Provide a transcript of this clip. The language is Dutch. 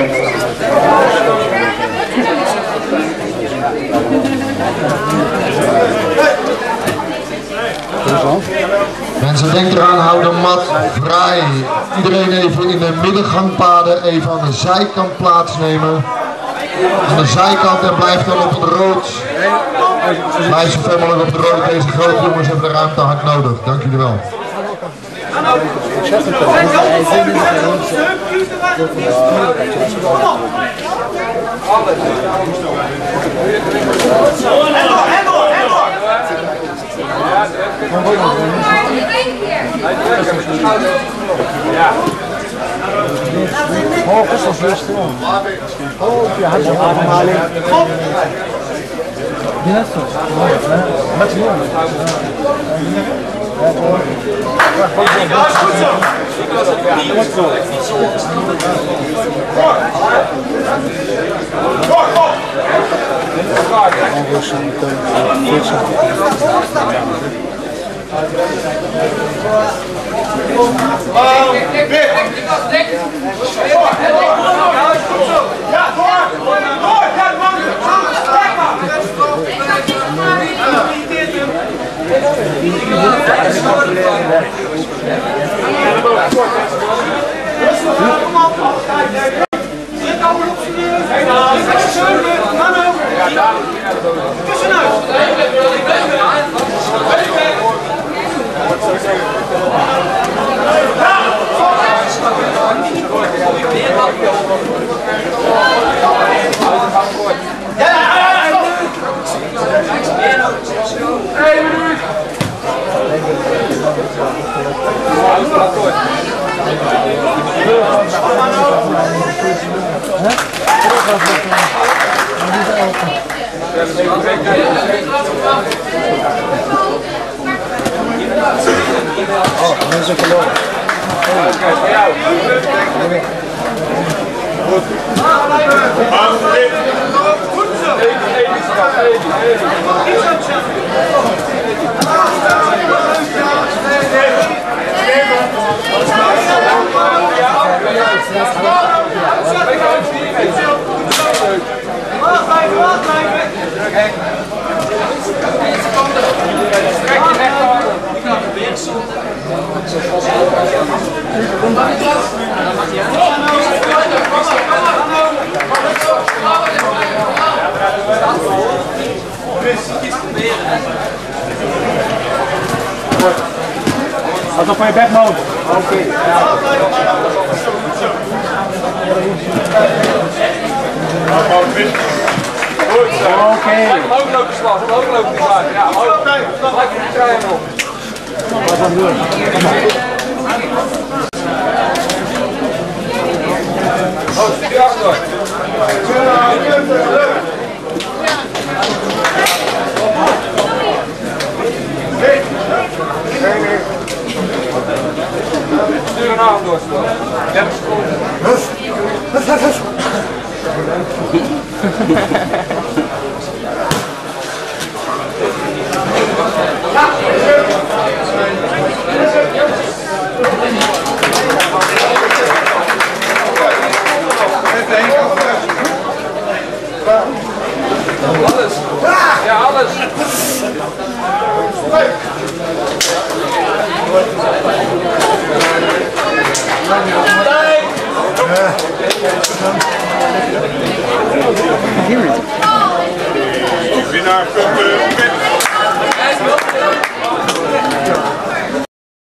Mensen, denk eraan, hou de mat vrij. Iedereen even in de middengangpaden even aan de zijkant plaatsnemen. Aan de zijkant en blijf dan op het rood. Blijf zo ver mogelijk op het rood. Deze grote jongens hebben de ruimte hard nodig. Dank jullie wel. Oh, dat was rustig. Oh, je had je ademhaling. Ja, zo. Wat is het? Ja, is goed zo. Oh, mensen verloren. Wat nog van je backmount? Oké. Goed zo. Oké. Omhoog lopen slag, omhoog lopen die vaart. Ja, omhoog. Gelijk op de triangle. Wat gaan we doen? Oh, stukje achter. Stuur een arm door, Stel. 30 seconden. Alles. Ja, alles. Winnaar komt